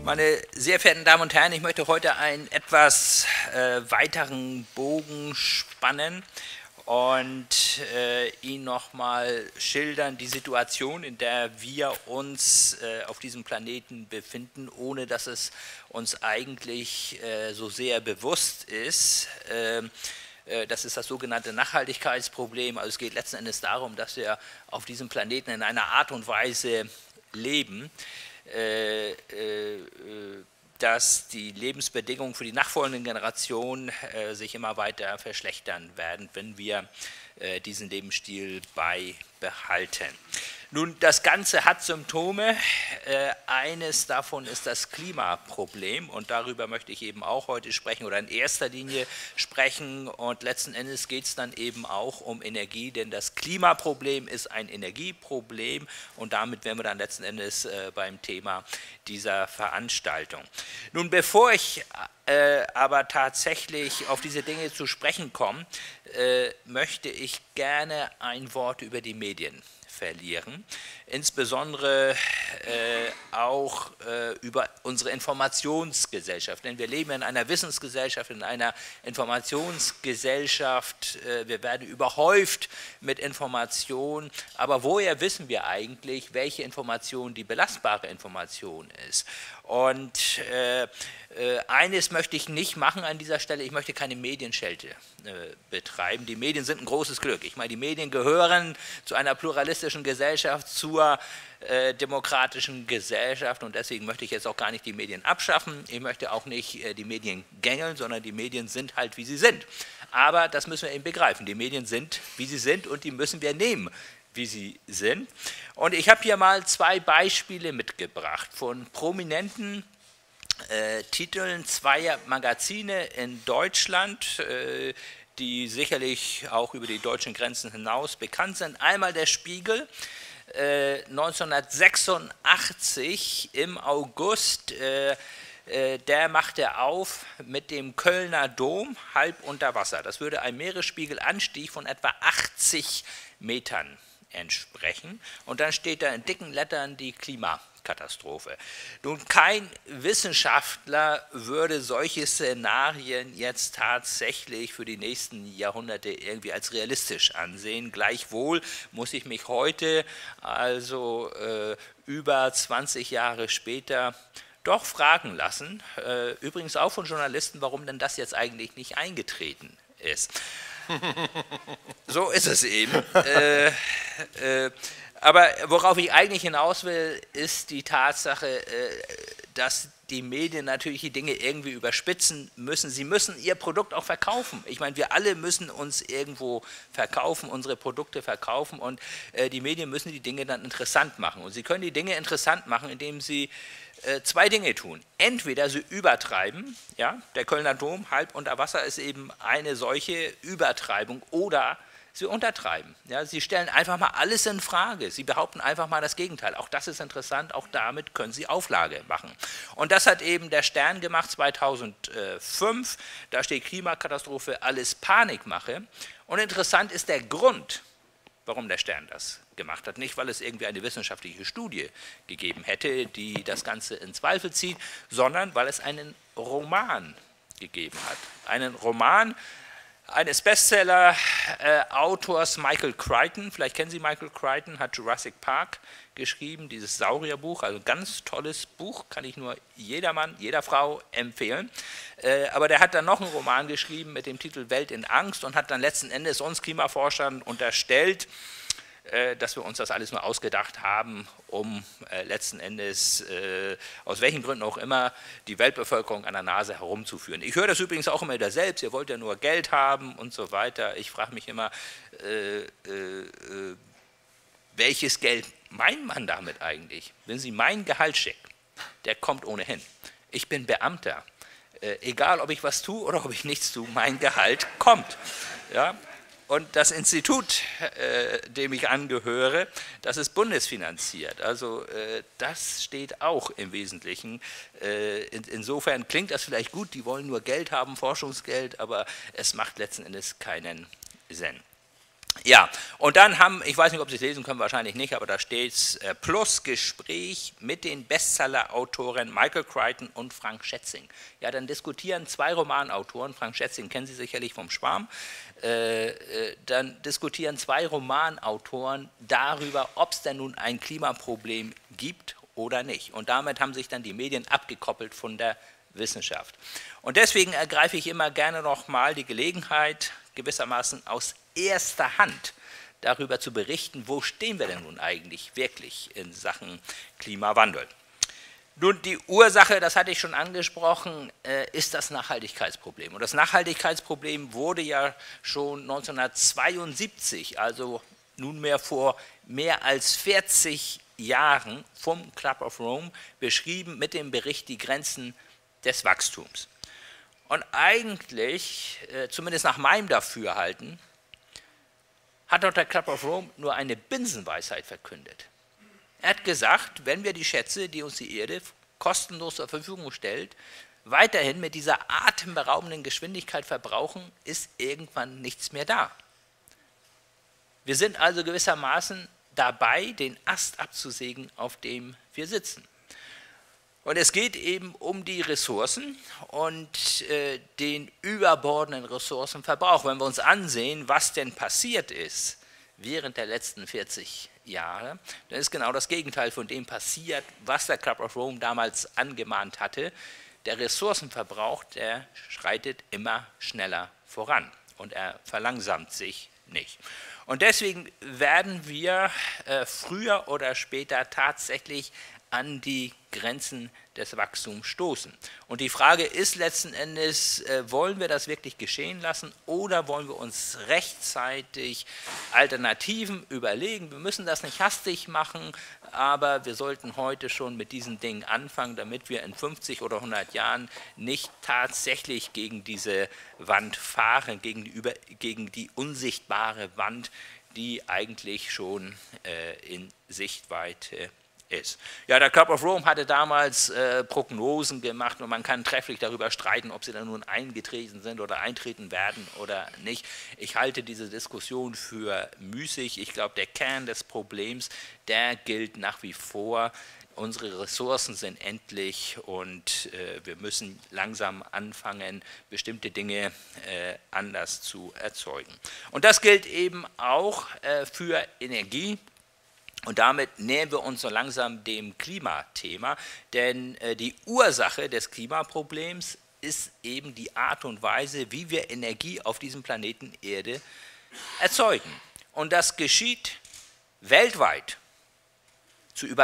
Meine sehr verehrten Damen und Herren, ich möchte heute einen etwas weiteren Bogen spannen und Ihnen nochmal schildern die Situation, in der wir uns auf diesem Planeten befinden, ohne dass es uns eigentlich so sehr bewusst ist. Das ist das sogenannte Nachhaltigkeitsproblem. Also es geht letzten Endes darum, dass wir auf diesem Planeten in einer Art und Weise leben, dass die Lebensbedingungen für die nachfolgenden Generationen sich immer weiter verschlechtern werden, wenn wir diesen Lebensstil beibehalten. Nun, das Ganze hat Symptome. Eines davon ist das Klimaproblem und darüber möchte ich eben auch heute sprechen oder in erster Linie sprechen und letzten Endes geht es dann eben auch um Energie, denn das Klimaproblem ist ein Energieproblem und damit wären wir dann letzten Endes beim Thema dieser Veranstaltung. Nun, bevor ich aber tatsächlich auf diese Dinge zu sprechen komme, möchte ich gerne ein Wort über die Medien verlieren, insbesondere auch über unsere Informationsgesellschaft, denn wir leben in einer Wissensgesellschaft, in einer Informationsgesellschaft, wir werden überhäuft mit Informationen, aber woher wissen wir eigentlich, welche Information die belastbare Information ist? Und eines möchte ich nicht machen an dieser Stelle, ich möchte keine Medienschelte betreiben. Die Medien sind ein großes Glück. Ich meine, die Medien gehören zu einer pluralistischen Gesellschaft, zur demokratischen Gesellschaft und deswegen möchte ich jetzt auch gar nicht die Medien abschaffen. Ich möchte auch nicht die Medien gängeln, sondern die Medien sind halt, wie sie sind. Aber das müssen wir eben begreifen. Die Medien sind, wie sie sind und die müssen wir nehmen, wie sie sind. Und ich habe hier mal zwei Beispiele mitgebracht von prominenten Titeln zweier Magazine in Deutschland, die sicherlich auch über die deutschen Grenzen hinaus bekannt sind. Einmal der Spiegel, 1986 im August, der machte auf mit dem Kölner Dom halb unter Wasser. Das würde einem Meeresspiegelanstieg von etwa 80 Metern entsprechen. Und dann steht da in dicken Lettern die Klimakatastrophe. Nun, kein Wissenschaftler würde solche Szenarien jetzt tatsächlich für die nächsten Jahrhunderte irgendwie als realistisch ansehen. Gleichwohl muss ich mich heute, also über 20 Jahre später, doch fragen lassen, übrigens auch von Journalisten, warum denn das jetzt eigentlich nicht eingetreten ist. So ist es eben. Aber worauf ich eigentlich hinaus will, ist die Tatsache, dass die Medien natürlich die Dinge irgendwie überspitzen müssen. Sie müssen ihr Produkt auch verkaufen. Ich meine, wir alle müssen uns irgendwo verkaufen, unsere Produkte verkaufen und die Medien müssen die Dinge dann interessant machen. Und sie können die Dinge interessant machen, indem sie zwei Dinge tun. Entweder sie übertreiben, ja, der Kölner Dom halb unter Wasser ist eben eine solche Übertreibung, oder sie untertreiben. Ja, sie stellen einfach mal alles in Frage. Sie behaupten einfach mal das Gegenteil. Auch das ist interessant, auch damit können sie Auflage machen. Und das hat eben der Stern gemacht 2005. Da steht Klimakatastrophe, alles Panikmache. Und interessant ist der Grund, warum der Stern das gemacht hat. Nicht, weil es irgendwie eine wissenschaftliche Studie gegeben hätte, die das Ganze in Zweifel zieht, sondern weil es einen Roman gegeben hat. Einen Roman eines Bestseller-Autors Michael Crichton, vielleicht kennen Sie Michael Crichton, hat Jurassic Park geschrieben, dieses Saurierbuch, also ein ganz tolles Buch, kann ich nur jedermann, jeder Frau empfehlen. Aber der hat dann noch einen Roman geschrieben mit dem Titel Welt in Angst und hat dann letzten Endes uns Klimaforschern unterstellt, dass wir uns das alles nur ausgedacht haben, um letzten Endes, aus welchen Gründen auch immer, die Weltbevölkerung an der Nase herumzuführen. Ich höre das übrigens auch immer wieder selbst, ihr wollt ja nur Geld haben und so weiter. Ich frage mich immer, welches Geld meint man damit eigentlich? Wenn Sie mein Gehalt schicken, der kommt ohnehin. Ich bin Beamter. Egal, ob ich was tue oder ob ich nichts tue, mein Gehalt kommt. Ja? Und das Institut, dem ich angehöre, das ist bundesfinanziert. Also das steht auch im Wesentlichen. Insofern klingt das vielleicht gut, die wollen nur Geld haben, Forschungsgeld, aber es macht letzten Endes keinen Sinn. Ja, und dann ich weiß nicht, ob Sie es lesen können, wahrscheinlich nicht, aber da steht es, plus Gespräch mit den Bestseller-Autoren Michael Crichton und Frank Schätzing. Ja, dann diskutieren zwei Romanautoren, Frank Schätzing kennen Sie sicherlich vom Schwarm, dann diskutieren zwei Romanautoren darüber, ob es denn nun ein Klimaproblem gibt oder nicht. Und damit haben sich dann die Medien abgekoppelt von der Wissenschaft. Und deswegen ergreife ich immer gerne nochmal die Gelegenheit, gewissermaßen aus erster Hand darüber zu berichten, wo stehen wir denn nun eigentlich wirklich in Sachen Klimawandel. Nun, die Ursache, das hatte ich schon angesprochen, ist das Nachhaltigkeitsproblem. Und das Nachhaltigkeitsproblem wurde ja schon 1972, also nunmehr vor mehr als 40 Jahren vom Club of Rome beschrieben mit dem Bericht Die Grenzen des Wachstums. Und eigentlich, zumindest nach meinem Dafürhalten, hat dort der Club of Rome nur eine Binsenweisheit verkündet. Er hat gesagt, wenn wir die Schätze, die uns die Erde kostenlos zur Verfügung stellt, weiterhin mit dieser atemberaubenden Geschwindigkeit verbrauchen, ist irgendwann nichts mehr da. Wir sind also gewissermaßen dabei, den Ast abzusägen, auf dem wir sitzen. Und es geht eben um die Ressourcen und den überbordenden Ressourcenverbrauch. Wenn wir uns ansehen, was denn passiert ist während der letzten 40 Jahre, dann ist genau das Gegenteil von dem passiert, was der Club of Rome damals angemahnt hatte. Der Ressourcenverbrauch, der schreitet immer schneller voran und er verlangsamt sich nicht. Und deswegen werden wir früher oder später tatsächlich an die Grenzen des Wachstums stoßen. Und die Frage ist letzten Endes, wollen wir das wirklich geschehen lassen oder wollen wir uns rechtzeitig Alternativen überlegen? Wir müssen das nicht hastig machen, aber wir sollten heute schon mit diesen Dingen anfangen, damit wir in 50 oder 100 Jahren nicht tatsächlich gegen diese Wand fahren, gegen die unsichtbare Wand, die eigentlich schon in Sichtweite ist. Ja, der Club of Rome hatte damals Prognosen gemacht und man kann trefflich darüber streiten, ob sie dann nun eingetreten sind oder eintreten werden oder nicht. Ich halte diese Diskussion für müßig. Ich glaube, der Kern des Problems, der gilt nach wie vor. Unsere Ressourcen sind endlich und wir müssen langsam anfangen, bestimmte Dinge anders zu erzeugen. Und das gilt eben auch für Energie. Und damit nähern wir uns so langsam dem Klimathema, denn die Ursache des Klimaproblems ist eben die Art und Weise, wie wir Energie auf diesem Planeten Erde erzeugen. Und das geschieht weltweit zu über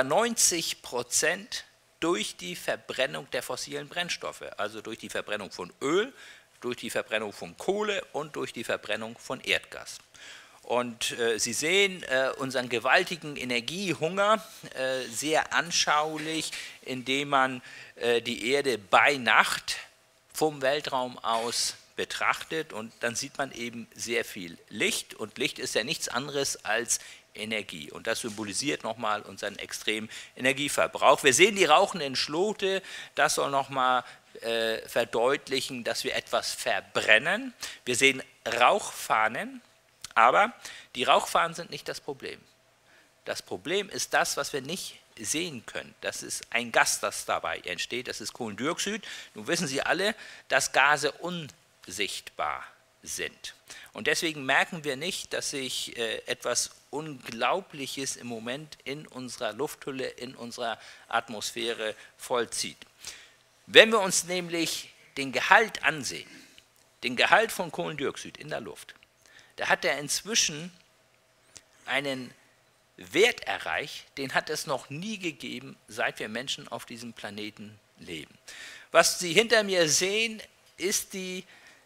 90% durch die Verbrennung der fossilen Brennstoffe, also durch die Verbrennung von Öl, durch die Verbrennung von Kohle und durch die Verbrennung von Erdgas. Und Sie sehen unseren gewaltigen Energiehunger sehr anschaulich, indem man die Erde bei Nacht vom Weltraum aus betrachtet und dann sieht man eben sehr viel Licht und Licht ist ja nichts anderes als Energie und das symbolisiert nochmal unseren extremen Energieverbrauch. Wir sehen die rauchenden Schlote, das soll nochmal verdeutlichen, dass wir etwas verbrennen. Wir sehen Rauchfahnen. Aber die Rauchfahnen sind nicht das Problem. Das Problem ist das, was wir nicht sehen können. Das ist ein Gas, das dabei entsteht, das ist Kohlendioxid. Nun wissen Sie alle, dass Gase unsichtbar sind. Und deswegen merken wir nicht, dass sich etwas Unglaubliches im Moment in unserer Lufthülle, in unserer Atmosphäre vollzieht. Wenn wir uns nämlich den Gehalt ansehen, den Gehalt von Kohlendioxid in der Luft, da hat er inzwischen einen Wert erreicht, den hat es noch nie gegeben, seit wir Menschen auf diesem Planeten leben. Was Sie hinter mir sehen, ist die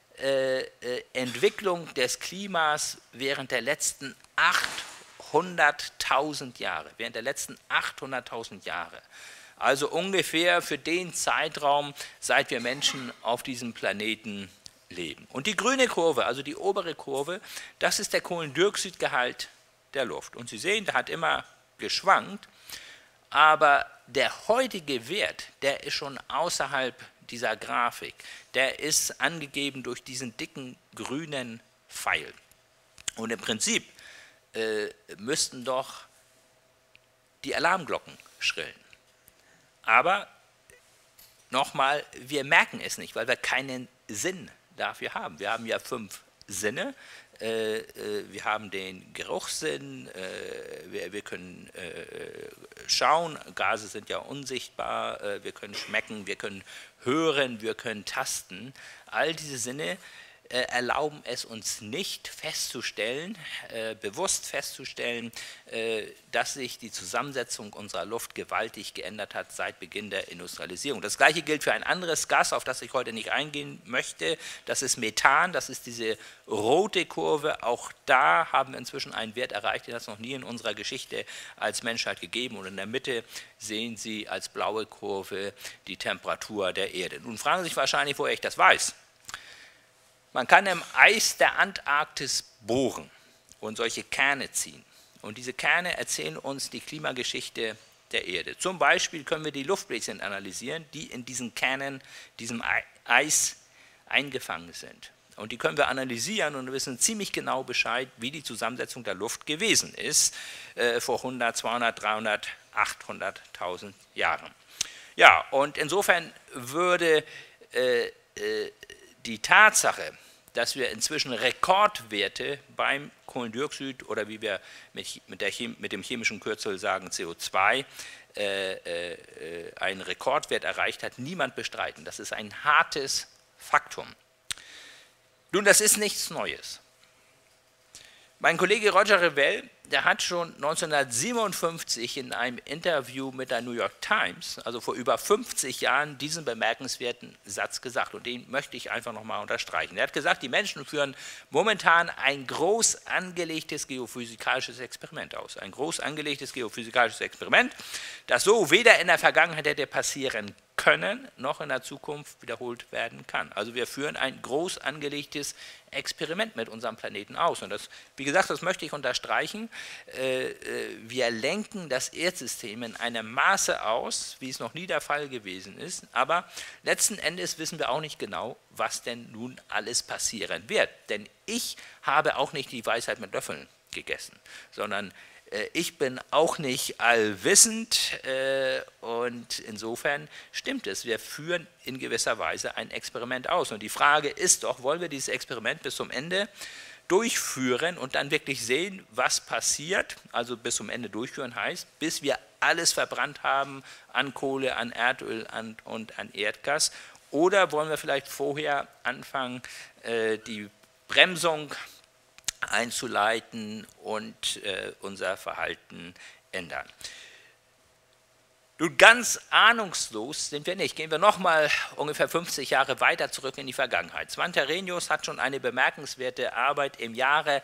Entwicklung des Klimas während der letzten 800.000 Jahre. Während der letzten 800.000 Jahre. Also ungefähr für den Zeitraum, seit wir Menschen auf diesem Planeten leben. Und die grüne Kurve, also die obere Kurve, das ist der Kohlendioxidgehalt der Luft. Und Sie sehen, der hat immer geschwankt, aber der heutige Wert, der ist schon außerhalb dieser Grafik. Der ist angegeben durch diesen dicken grünen Pfeil. Und im Prinzip müssten doch die Alarmglocken schrillen. Aber nochmal, wir merken es nicht, weil wir keinen Sinn dafür haben. Wir haben ja 5 Sinne. Wir haben den Geruchssinn, wir können schauen, Gase sind ja unsichtbar, wir können schmecken, wir können hören, wir können tasten. All diese Sinne erlauben es uns nicht festzustellen, bewusst festzustellen, dass sich die Zusammensetzung unserer Luft gewaltig geändert hat seit Beginn der Industrialisierung. Das Gleiche gilt für ein anderes Gas, auf das ich heute nicht eingehen möchte. Das ist Methan, das ist diese rote Kurve. Auch da haben wir inzwischen einen Wert erreicht, den es noch nie in unserer Geschichte als Menschheit gegeben. Und in der Mitte sehen Sie als blaue Kurve die Temperatur der Erde. Nun fragen Sie sich wahrscheinlich, woher ich das weiß. Man kann im Eis der Antarktis bohren und solche Kerne ziehen. Und diese Kerne erzählen uns die Klimageschichte der Erde. Zum Beispiel können wir die Luftbläschen analysieren, die in diesen Kernen, diesem Eis eingefangen sind. Und die können wir analysieren und wissen ziemlich genau Bescheid, wie die Zusammensetzung der Luft gewesen ist vor 100, 200, 300, 800.000 Jahren. Ja, und insofern würde die Tatsache, dass wir inzwischen Rekordwerte beim Kohlendioxid oder wie wir mit dem chemischen Kürzel sagen CO2 einen Rekordwert erreicht hat, niemand bestreiten. Das ist ein hartes Faktum. Nun, das ist nichts Neues. Mein Kollege Roger Revelle, der hat schon 1957 in einem Interview mit der New York Times, also vor über 50 Jahren, diesen bemerkenswerten Satz gesagt. Und den möchte ich einfach nochmal unterstreichen. Er hat gesagt, die Menschen führen momentan ein groß angelegtes geophysikalisches Experiment aus. Ein groß angelegtes geophysikalisches Experiment, das so weder in der Vergangenheit hätte passieren können, noch in der Zukunft wiederholt werden kann. Also wir führen ein groß angelegtes Experiment mit unserem Planeten aus. Und das, wie gesagt, das möchte ich unterstreichen. Wir lenken das Erdsystem in einem Maße aus, wie es noch nie der Fall gewesen ist. Aber letzten Endes wissen wir auch nicht genau, was denn nun alles passieren wird. Denn ich habe auch nicht die Weisheit mit Löffeln gegessen, sondern ich bin auch nicht allwissend und insofern stimmt es. Wir führen in gewisser Weise ein Experiment aus. Und die Frage ist doch, wollen wir dieses Experiment bis zum Ende durchführen und dann wirklich sehen, was passiert? Also bis zum Ende durchführen heißt, bis wir alles verbrannt haben an Kohle, an Erdöl und an Erdgas. Oder wollen wir vielleicht vorher anfangen, die Bremsung einzuleiten und unser Verhalten ändern. Nun, ganz ahnungslos sind wir nicht. Gehen wir nochmal ungefähr 50 Jahre weiter zurück in die Vergangenheit. Svante Arrhenius hat schon eine bemerkenswerte Arbeit im Jahre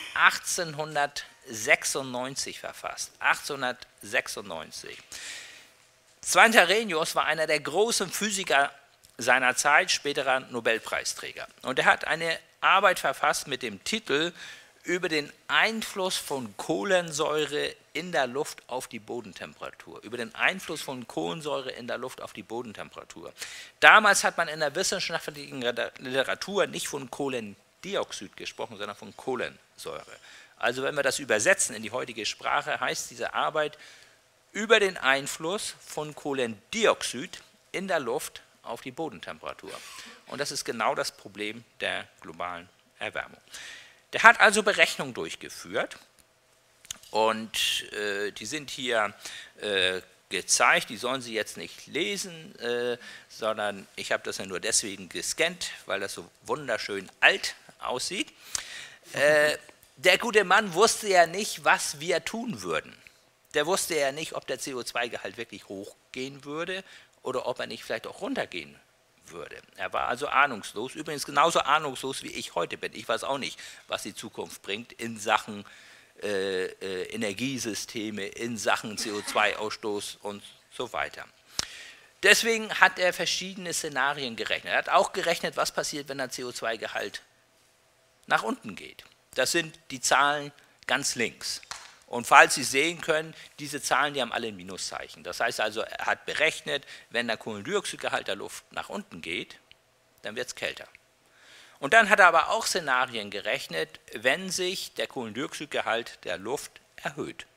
1896 verfasst. 1896. Svante Arrhenius war einer der großen Physiker seiner Zeit, späterer Nobelpreisträger. Und er hat eine Arbeit verfasst mit dem Titel über den Einfluss von Kohlensäure in der Luft auf die Bodentemperatur. Über den Einfluss von Kohlensäure in der Luft auf die Bodentemperatur. Damals hat man in der wissenschaftlichen Literatur nicht von Kohlendioxid gesprochen, sondern von Kohlensäure. Also wenn wir das übersetzen in die heutige Sprache, heißt diese Arbeit über den Einfluss von Kohlendioxid in der Luft auf die Bodentemperatur. Und das ist genau das Problem der globalen Erwärmung. Der hat also Berechnungen durchgeführt und die sind hier gezeigt, die sollen Sie jetzt nicht lesen, sondern ich habe das ja nur deswegen gescannt, weil das so wunderschön alt aussieht. Der gute Mann wusste ja nicht, was wir tun würden. Der wusste ja nicht, ob der CO2-Gehalt wirklich hochgehen würde oder ob er nicht vielleicht auch runtergehen würde. Er war also ahnungslos, übrigens genauso ahnungslos wie ich heute bin. Ich weiß auch nicht, was die Zukunft bringt in Sachen Energiesysteme, in Sachen CO2-Ausstoß und so weiter. Deswegen hat er verschiedene Szenarien gerechnet. Er hat auch gerechnet, was passiert, wenn der CO2-Gehalt nach unten geht. Das sind die Zahlen ganz links. Und falls Sie sehen können, diese Zahlen, die haben alle ein Minuszeichen. Das heißt also, er hat berechnet, wenn der Kohlendioxidgehalt der Luft nach unten geht, dann wird es kälter. Und dann hat er aber auch Szenarien gerechnet, wenn sich der Kohlendioxidgehalt der Luft erhöht.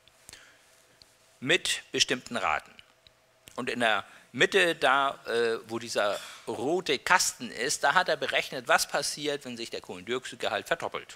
Mit bestimmten Raten. Und in der Mitte, da wo dieser rote Kasten ist, da hat er berechnet, was passiert, wenn sich der Kohlendioxidgehalt verdoppelt.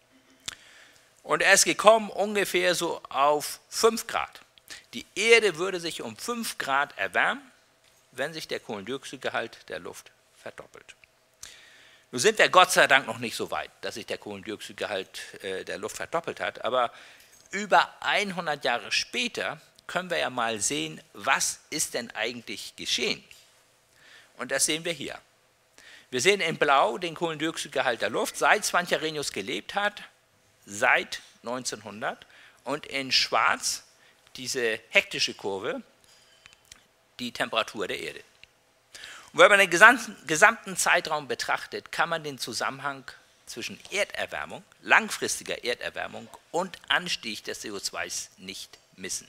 Und er ist gekommen ungefähr so auf 5 Grad. Die Erde würde sich um 5 Grad erwärmen, wenn sich der Kohlendioxidgehalt der Luft verdoppelt. Nun sind wir Gott sei Dank noch nicht so weit, dass sich der Kohlendioxidgehalt der Luft verdoppelt hat, aber über 100 Jahre später können wir ja mal sehen, was ist denn eigentlich geschehen. Und das sehen wir hier. Wir sehen in Blau den Kohlendioxidgehalt der Luft, seit Svante Arrhenius gelebt hat, seit 1900, und in Schwarz diese hektische Kurve, die Temperatur der Erde. Und wenn man den gesamten Zeitraum betrachtet, kann man den Zusammenhang zwischen Erderwärmung, langfristiger Erderwärmung und Anstieg des CO2 nicht missen.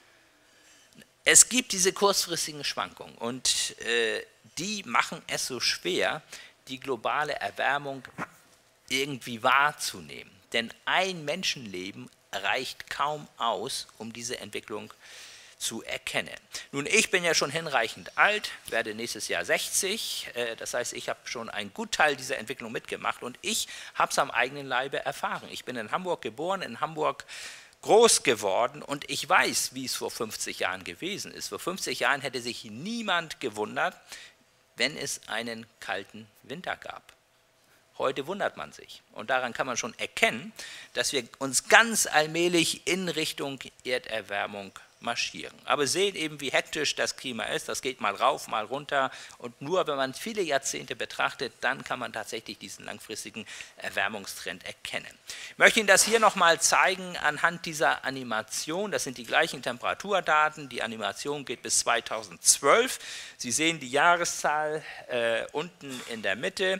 Es gibt diese kurzfristigen Schwankungen und die machen es so schwer, die globale Erwärmung irgendwie wahrzunehmen. Denn ein Menschenleben reicht kaum aus, um diese Entwicklung zu erkennen. Nun, ich bin ja schon hinreichend alt, werde nächstes Jahr 60, das heißt, ich habe schon einen Gutteil dieser Entwicklung mitgemacht und ich habe es am eigenen Leibe erfahren. Ich bin in Hamburg geboren, in Hamburg groß geworden und ich weiß, wie es vor 50 Jahren gewesen ist. Vor 50 Jahren hätte sich niemand gewundert, wenn es einen kalten Winter gab. Heute wundert man sich und daran kann man schon erkennen, dass wir uns ganz allmählich in Richtung Erderwärmung marschieren. Aber sehen eben, wie hektisch das Klima ist, das geht mal rauf, mal runter und nur wenn man viele Jahrzehnte betrachtet, dann kann man tatsächlich diesen langfristigen Erwärmungstrend erkennen. Ich möchte Ihnen das hier nochmal zeigen anhand dieser Animation, das sind die gleichen Temperaturdaten, die Animation geht bis 2012, Sie sehen die Jahreszahl unten in der Mitte,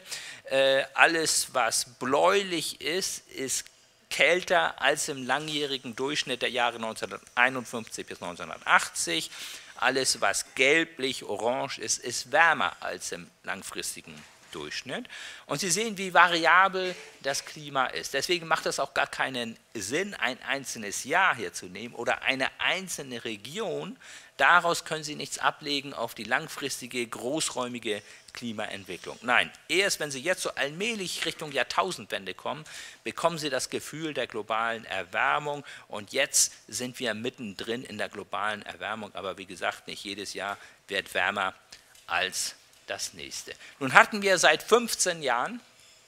alles was bläulich ist, ist kälter als im langjährigen Durchschnitt der Jahre 1951 bis 1980. Alles, was gelblich-orange ist, ist wärmer als im langfristigen Durchschnitt. Und Sie sehen, wie variabel das Klima ist. Deswegen macht es auch gar keinen Sinn, ein einzelnes Jahr hier zu nehmen oder eine einzelne Region. Daraus können Sie nichts ablegen auf die langfristige, großräumige Klimaentwicklung. Nein, erst wenn Sie jetzt so allmählich Richtung Jahrtausendwende kommen, bekommen Sie das Gefühl der globalen Erwärmung und jetzt sind wir mittendrin in der globalen Erwärmung, aber wie gesagt, nicht jedes Jahr wird wärmer als das nächste. Nun hatten wir seit 15 Jahren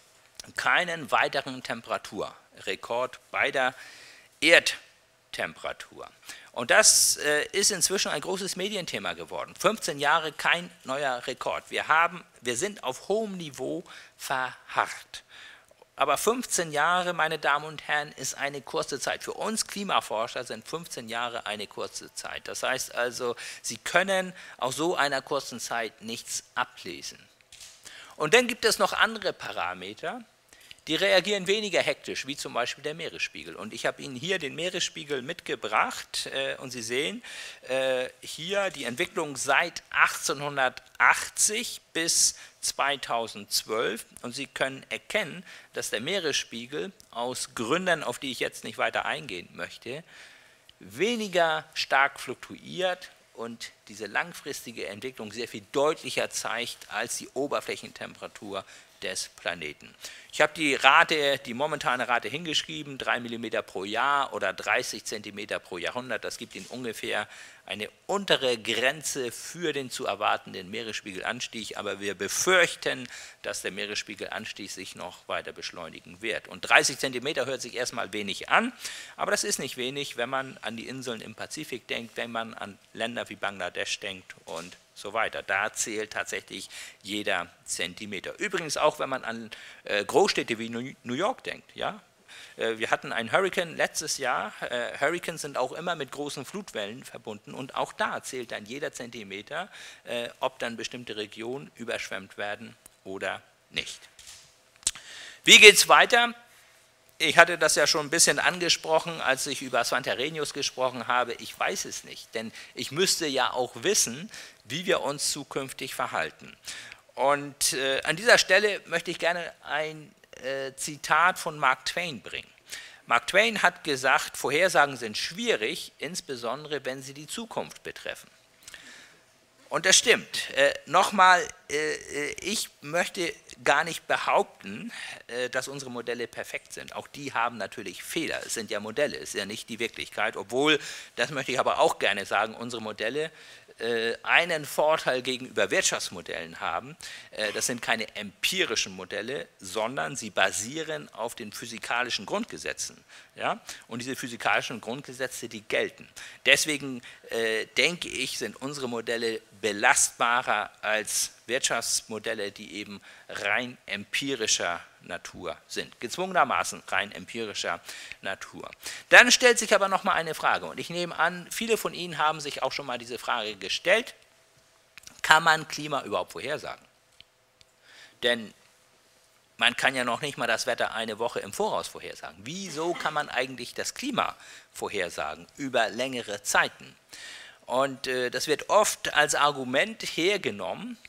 keinen weiteren Temperaturrekord bei der Erdtemperatur. Und das ist inzwischen ein großes Medienthema geworden. 15 Jahre kein neuer Rekord. Wir sind auf hohem Niveau verharrt. Aber 15 Jahre, meine Damen und Herren, ist eine kurze Zeit. Für uns Klimaforscher sind 15 Jahre eine kurze Zeit. Das heißt also, Sie können aus so einer kurzen Zeit nichts ablesen. Und dann gibt es noch andere Parameter, die reagieren weniger hektisch, wie zum Beispiel der Meeresspiegel. Und ich habe Ihnen hier den Meeresspiegel mitgebracht und Sie sehen hier die Entwicklung seit 1880 bis 2012 und Sie können erkennen, dass der Meeresspiegel aus Gründen, auf die ich jetzt nicht weiter eingehen möchte, weniger stark fluktuiert und diese langfristige Entwicklung sehr viel deutlicher zeigt als die Oberflächentemperatur des Planeten. Ich habe die momentane Rate hingeschrieben, 3 mm pro Jahr oder 30 cm pro Jahrhundert. Das gibt Ihnen ungefähr eine untere Grenze für den zu erwartenden Meeresspiegelanstieg, aber wir befürchten, dass der Meeresspiegelanstieg sich noch weiter beschleunigen wird. Und 30 cm hört sich erstmal wenig an, aber das ist nicht wenig, wenn man an die Inseln im Pazifik denkt, wenn man an Länder wie Bangladesch denkt und so weiter. Da zählt tatsächlich jeder Zentimeter. Übrigens auch, wenn man an Großstädte wie New York denkt. Ja? Wir hatten einen Hurrikan letztes Jahr. Hurrikans sind auch immer mit großen Flutwellen verbunden und auch da zählt dann jeder Zentimeter, ob dann bestimmte Regionen überschwemmt werden oder nicht. Wie geht es weiter? Ich hatte das ja schon ein bisschen angesprochen, als ich über Svante Arrhenius gesprochen habe. Ich weiß es nicht, denn ich müsste ja auch wissen, wie wir uns zukünftig verhalten. Und an dieser Stelle möchte ich gerne ein Zitat von Mark Twain bringen. Mark Twain hat gesagt, Vorhersagen sind schwierig, insbesondere wenn sie die Zukunft betreffen. Und das stimmt. Nochmal, ich möchte gar nicht behaupten, dass unsere Modelle perfekt sind. Auch die haben natürlich Fehler. Es sind ja Modelle, es ist ja nicht die Wirklichkeit. Obwohl, das möchte ich aber auch gerne sagen, unsere Modelle einen Vorteil gegenüber Wirtschaftsmodellen haben. Das sind keine empirischen Modelle, sondern sie basieren auf den physikalischen Grundgesetzen. Ja? Und diese physikalischen Grundgesetze, die gelten. Deswegen denke ich, sind unsere Modelle belastbarer als Wirtschaftsmodelle, die eben rein empirischer Natur sind, gezwungenermaßen rein empirischer Natur. Dann stellt sich aber noch mal eine Frage, und ich nehme an, viele von Ihnen haben sich auch schon mal diese Frage gestellt: Kann man Klima überhaupt vorhersagen? Denn man kann ja noch nicht mal das Wetter eine Woche im Voraus vorhersagen. Wieso kann man eigentlich das Klima vorhersagen über längere Zeiten? Und das wird oft als Argument hergenommen,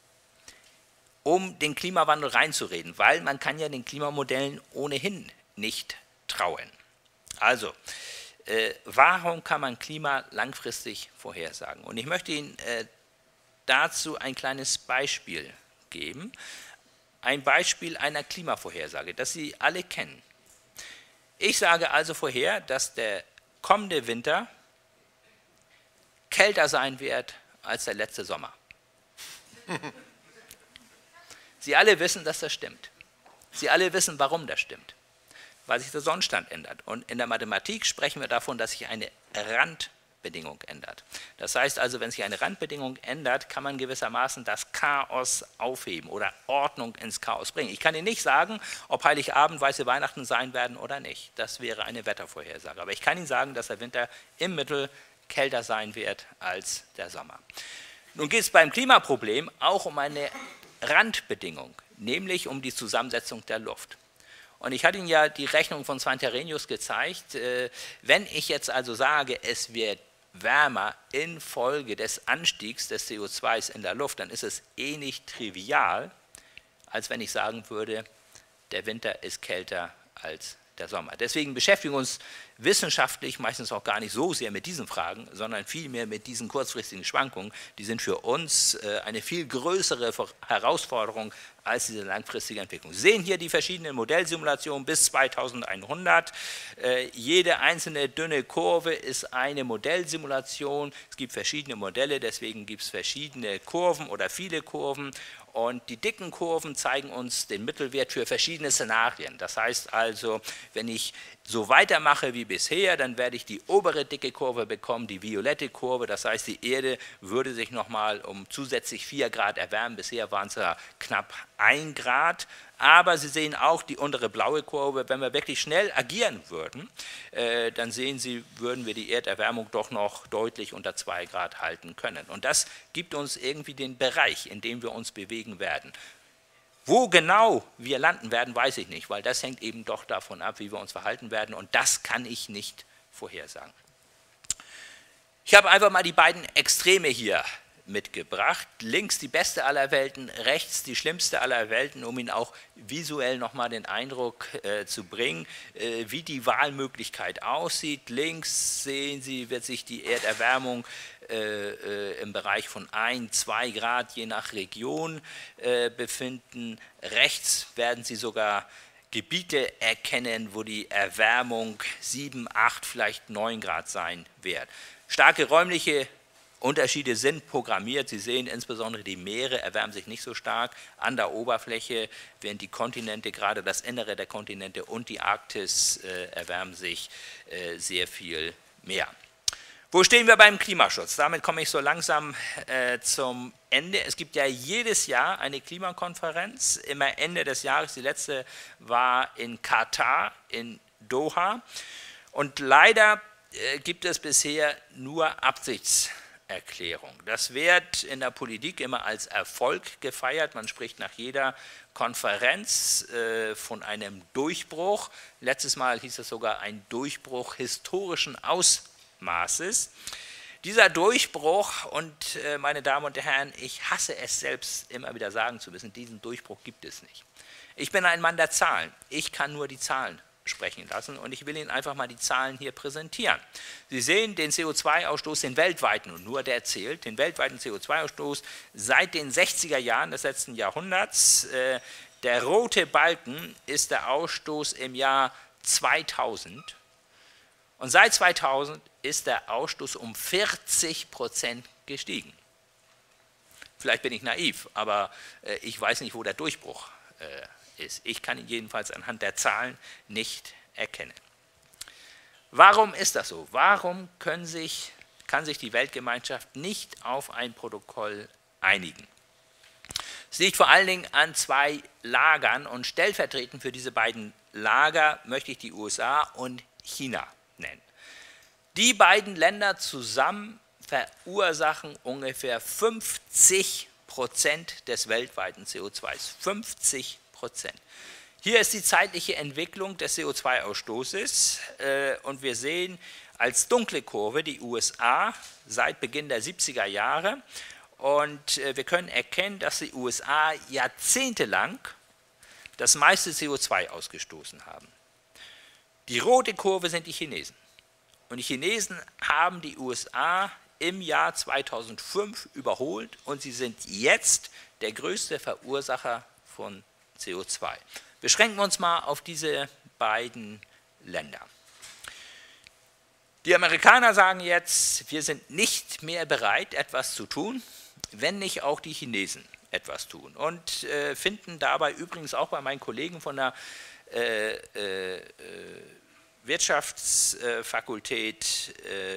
um den Klimawandel reinzureden, weil man kann ja den Klimamodellen ohnehin nicht trauen. Also, warum kann man Klima langfristig vorhersagen? Und ich möchte Ihnen dazu ein kleines Beispiel geben. Ein Beispiel einer Klimavorhersage, das Sie alle kennen. Ich sage also vorher, dass der kommende Winter kälter sein wird als der letzte Sommer. Sie alle wissen, dass das stimmt. Sie alle wissen, warum das stimmt. Weil sich der Sonnenstand ändert. Und in der Mathematik sprechen wir davon, dass sich eine Randbedingung ändert. Das heißt also, wenn sich eine Randbedingung ändert, kann man gewissermaßen das Chaos aufheben oder Ordnung ins Chaos bringen. Ich kann Ihnen nicht sagen, ob Heiligabend weiße Weihnachten sein werden oder nicht. Das wäre eine Wettervorhersage. Aber ich kann Ihnen sagen, dass der Winter im Mittel kälter sein wird als der Sommer. Nun geht es beim Klimaproblem auch um eine Randbedingung, nämlich um die Zusammensetzung der Luft. Und ich hatte Ihnen ja die Rechnung von Svante Arrhenius gezeigt. Wenn ich jetzt also sage, es wird wärmer infolge des Anstiegs des CO2 in der Luft, dann ist es ähnlich trivial, als wenn ich sagen würde, der Winter ist kälter als der Sommer. Deswegen beschäftigen wir uns wissenschaftlich meistens auch gar nicht so sehr mit diesen Fragen, sondern vielmehr mit diesen kurzfristigen Schwankungen. Die sind für uns eine viel größere Herausforderung als diese langfristige Entwicklung. Sie sehen hier die verschiedenen Modellsimulationen bis 2100. Jede einzelne dünne Kurve ist eine Modellsimulation. Es gibt verschiedene Modelle, deswegen gibt es verschiedene Kurven oder viele Kurven. Und die dicken Kurven zeigen uns den Mittelwert für verschiedene Szenarien. Das heißt also, wenn ich so weitermache wie bisher, dann werde ich die obere dicke Kurve bekommen, die violette Kurve. Das heißt, die Erde würde sich nochmal um zusätzlich 4 Grad erwärmen. Bisher waren es ja knapp 1 Grad. Aber Sie sehen auch die untere blaue Kurve. Wenn wir wirklich schnell agieren würden, dann sehen Sie, würden wir die Erderwärmung doch noch deutlich unter 2 Grad halten können. Und das gibt uns irgendwie den Bereich, in dem wir uns bewegen werden. Wo genau wir landen werden, weiß ich nicht, weil das hängt eben doch davon ab, wie wir uns verhalten werden. Und das kann ich nicht vorhersagen. Ich habe einfach mal die beiden Extreme hier mitgebracht. Links die beste aller Welten, rechts die schlimmste aller Welten, um Ihnen auch visuell nochmal den Eindruck zu bringen, wie die Wahlmöglichkeit aussieht. Links sehen Sie, wird sich die Erderwärmung im Bereich von 1, 2 Grad je nach Region befinden. Rechts werden Sie sogar Gebiete erkennen, wo die Erwärmung 7, 8, vielleicht 9 Grad sein wird. Starke räumliche Unterschiede sind programmiert. Sie sehen insbesondere, die Meere erwärmen sich nicht so stark an der Oberfläche, während die Kontinente, gerade das Innere der Kontinente und die Arktis erwärmen sich sehr viel mehr. Wo stehen wir beim Klimaschutz? Damit komme ich so langsam zum Ende. Es gibt ja jedes Jahr eine Klimakonferenz, immer Ende des Jahres. Die letzte war in Katar, in Doha. Und leider gibt es bisher nur Absichtserklärung. Das wird in der Politik immer als Erfolg gefeiert. Man spricht nach jeder Konferenz von einem Durchbruch. Letztes Mal hieß es sogar ein Durchbruch historischen Ausmaßes. Dieser Durchbruch, und meine Damen und Herren, ich hasse es selbst immer wieder sagen zu müssen, diesen Durchbruch gibt es nicht. Ich bin ein Mann der Zahlen. Ich kann nur die Zahlen sprechen lassen und ich will Ihnen einfach mal die Zahlen hier präsentieren. Sie sehen den CO2-Ausstoß, den weltweiten, und nur der zählt, den weltweiten CO2-Ausstoß seit den 60er Jahren des letzten Jahrhunderts. Der rote Balken ist der Ausstoß im Jahr 2000 und seit 2000 ist der Ausstoß um 40% gestiegen. Vielleicht bin ich naiv, aber ich weiß nicht, wo der Durchbruch ist. Ich kann ihn jedenfalls anhand der Zahlen nicht erkennen. Warum ist das so? Warum kann sich die Weltgemeinschaft nicht auf ein Protokoll einigen? Es liegt vor allen Dingen an zwei Lagern und stellvertretend für diese beiden Lager möchte ich die USA und China nennen. Die beiden Länder zusammen verursachen ungefähr 50% des weltweiten CO2s. 50%. Hier ist die zeitliche Entwicklung des CO2-Ausstoßes und wir sehen als dunkle Kurve die USA seit Beginn der 70er Jahre und wir können erkennen, dass die USA jahrzehntelang das meiste CO2 ausgestoßen haben. Die rote Kurve sind die Chinesen. Und die Chinesen haben die USA im Jahr 2005 überholt und sie sind jetzt der größte Verursacher von CO2. Beschränken wir uns mal auf diese beiden Länder. Die Amerikaner sagen jetzt, wir sind nicht mehr bereit, etwas zu tun, wenn nicht auch die Chinesen etwas tun. Und finden dabei übrigens auch bei meinen Kollegen von der Wirtschaftsfakultät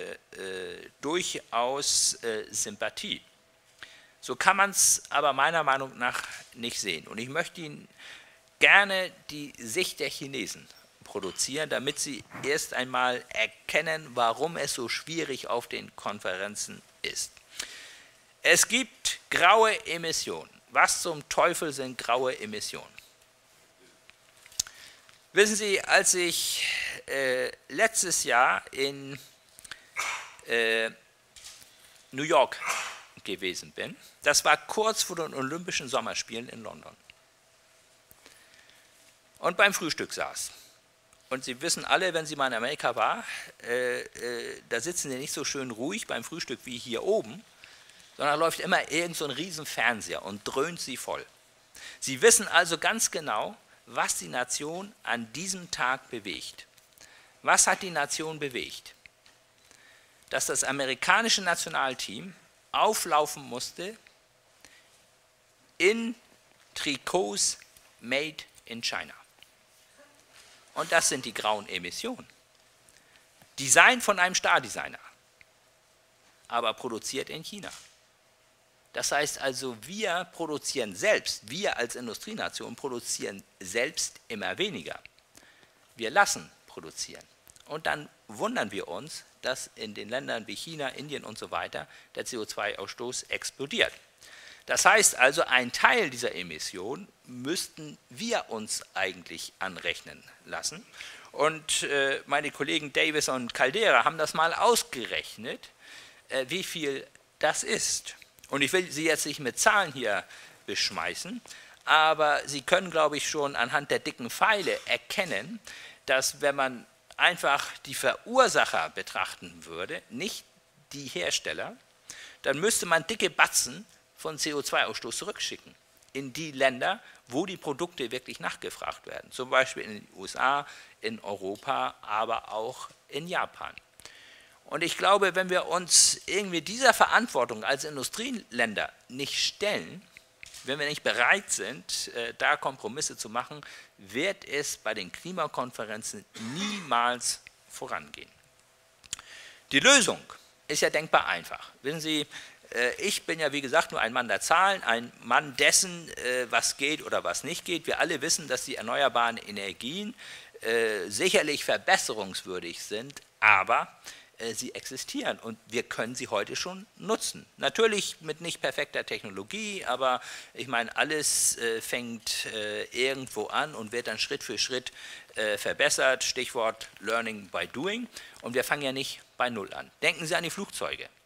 durchaus Sympathie. So kann man es aber meiner Meinung nach nicht sehen. Und ich möchte Ihnen gerne die Sicht der Chinesen produzieren, damit Sie erst einmal erkennen, warum es so schwierig auf den Konferenzen ist. Es gibt graue Emissionen. Was zum Teufel sind graue Emissionen? Wissen Sie, als ich letztes Jahr in New York gewesen bin, das war kurz vor den Olympischen Sommerspielen in London, und beim Frühstück saß. Und Sie wissen alle, wenn Sie mal in Amerika waren, da sitzen Sie nicht so schön ruhig beim Frühstück wie hier oben, sondern läuft immer irgend so ein riesen Fernseher und dröhnt Sie voll. Sie wissen also ganz genau, was die Nation an diesem Tag bewegt. Was hat die Nation bewegt? Dass das amerikanische Nationalteam auflaufen musste in Trikots made in China. Und das sind die grauen Emissionen. Design von einem Stardesigner, aber produziert in China. Das heißt also, wir produzieren selbst, wir als Industrienation produzieren selbst immer weniger. Wir lassen produzieren. Und dann wundern wir uns, dass in den Ländern wie China, Indien und so weiter der CO2-Ausstoß explodiert. Das heißt also, ein Teil dieser Emissionen müssten wir uns eigentlich anrechnen lassen. Und meine Kollegen Davis und Caldera haben das mal ausgerechnet, wie viel das ist. Und ich will Sie jetzt nicht mit Zahlen hier beschmeißen, aber Sie können, glaube ich, schon anhand der dicken Pfeile erkennen, dass wenn man einfach die Verursacher betrachten würde, nicht die Hersteller, dann müsste man dicke Batzen von CO2-Ausstoß zurückschicken in die Länder, wo die Produkte wirklich nachgefragt werden. Zum Beispiel in den USA, in Europa, aber auch in Japan. Und ich glaube, wenn wir uns irgendwie dieser Verantwortung als Industrieländer nicht stellen, wenn wir nicht bereit sind, da Kompromisse zu machen, wird es bei den Klimakonferenzen niemals vorangehen. Die Lösung ist ja denkbar einfach. Wissen Sie, ich bin ja wie gesagt nur ein Mann der Zahlen, ein Mann dessen, was geht oder was nicht geht. Wir alle wissen, dass die erneuerbaren Energien sicherlich verbesserungswürdig sind, aber sie existieren und wir können sie heute schon nutzen. Natürlich mit nicht perfekter Technologie, aber ich meine, alles fängt irgendwo an und wird dann Schritt für Schritt verbessert. Stichwort Learning by Doing. Und wir fangen ja nicht bei Null an. Denken Sie an die Flugzeuge.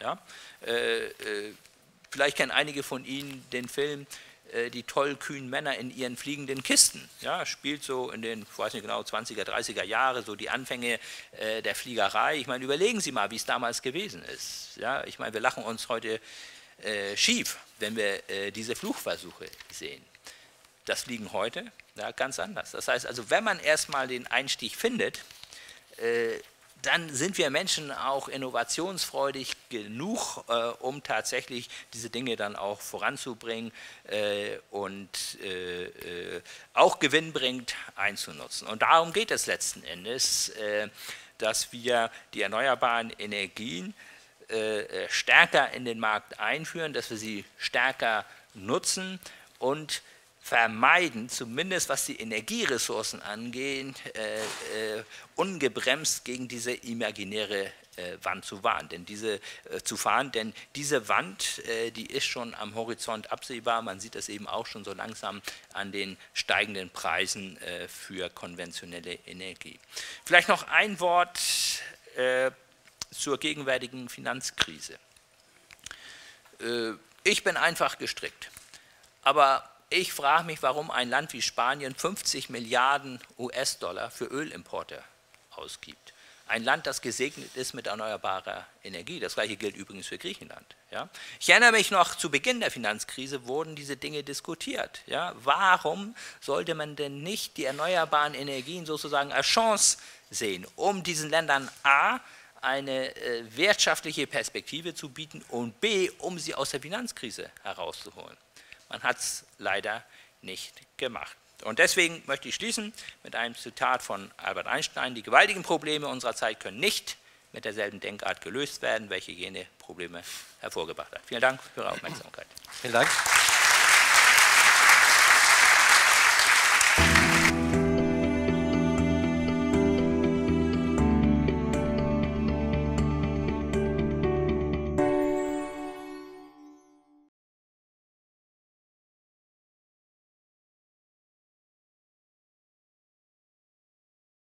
Ja? Vielleicht kennen einige von Ihnen den Film Die tollkühnen Männer in ihren fliegenden Kisten. Ja, spielt so in den, ich weiß nicht genau, 20er, 30er Jahre, so die Anfänge der Fliegerei. Ich meine, überlegen Sie mal, wie es damals gewesen ist. Ja, ich meine, wir lachen uns heute schief, wenn wir diese Flugversuche sehen. Das Fliegen heute, ja, ganz anders. Das heißt also, wenn man erstmal den Einstieg findet, dann sind wir Menschen auch innovationsfreudig genug, um tatsächlich diese Dinge dann auch voranzubringen und auch gewinnbringend einzunutzen. Und darum geht es letzten Endes, dass wir die erneuerbaren Energien stärker in den Markt einführen, dass wir sie stärker nutzen und vermeiden, zumindest was die Energieressourcen angeht, ungebremst gegen diese imaginäre Wand zu fahren. Denn diese Wand, die ist schon am Horizont absehbar. Man sieht das eben auch schon so langsam an den steigenden Preisen für konventionelle Energie. Vielleicht noch ein Wort zur gegenwärtigen Finanzkrise. Ich bin einfach gestrickt, aber ich frage mich, warum ein Land wie Spanien 50 Milliarden US-Dollar für Ölimporte ausgibt. Ein Land, das gesegnet ist mit erneuerbarer Energie. Das gleiche gilt übrigens für Griechenland. Ja. Ich erinnere mich noch, zu Beginn der Finanzkrise wurden diese Dinge diskutiert. Ja. Warum sollte man denn nicht die erneuerbaren Energien sozusagen als Chance sehen, um diesen Ländern a. eine wirtschaftliche Perspektive zu bieten und b. um sie aus der Finanzkrise herauszuholen. Man hat es leider nicht gemacht. Und deswegen möchte ich schließen mit einem Zitat von Albert Einstein: Die gewaltigen Probleme unserer Zeit können nicht mit derselben Denkart gelöst werden, welche jene Probleme hervorgebracht hat. Vielen Dank für Ihre Aufmerksamkeit. Vielen Dank.